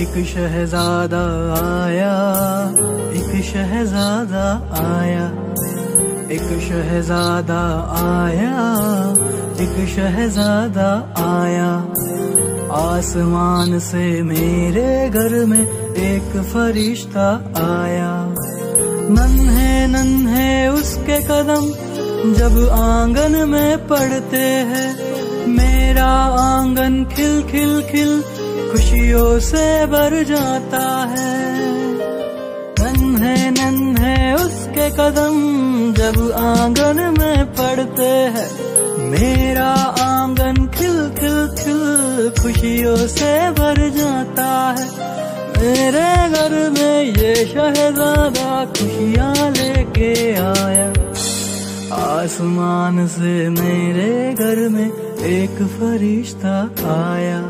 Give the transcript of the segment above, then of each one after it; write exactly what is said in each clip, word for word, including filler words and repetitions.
एक शहजादा आया, एक शहजादा आया, एक शहजादा आया, एक शहजादा आया। आसमान से मेरे घर में एक फरिश्ता आया। नन्हे नन्हे उसके कदम जब आंगन में पड़ते हैं, मेरा आंगन खिल खिल खिल खुशियों से भर जाता है। नन्हे नन्हे उसके कदम जब आंगन में पड़ते हैं, मेरा आंगन खिल खिल खिल खुशियों से भर जाता है। मेरे घर में ये शहजादा खुशियाँ लेके आया। आसमान से मेरे घर में एक फरिश्ता आया।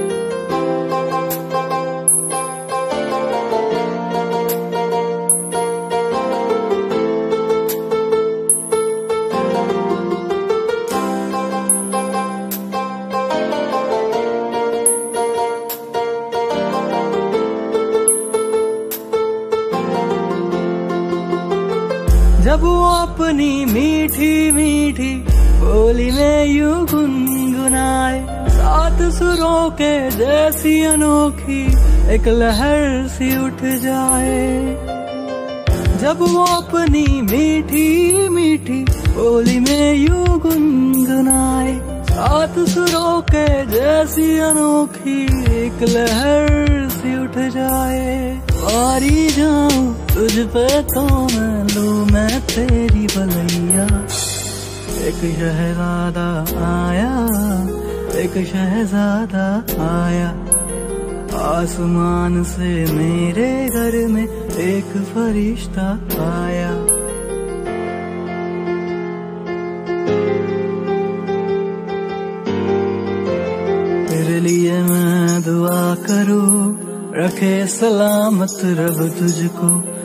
जब वो अपनी मीठी मीठी बोली में यूं गुनगुनाए, सात सुरों के जैसी अनोखी एक लहर सी उठ जाए। जब वो अपनी मीठी मीठी बोली में यूं गुनगुनाए, सात सुरों के जैसी अनोखी एक लहर सी उठ जाए। वारी जाऊं तुझ पे तो मैं लूं मैं तेरी भलैया। एक शहजादा आया, एक शहजादा आया। आसमान से मेरे घर में एक फरिश्ता आया। तेरे लिए मैं दुआ करूं, रखे सलामत रब तुझको।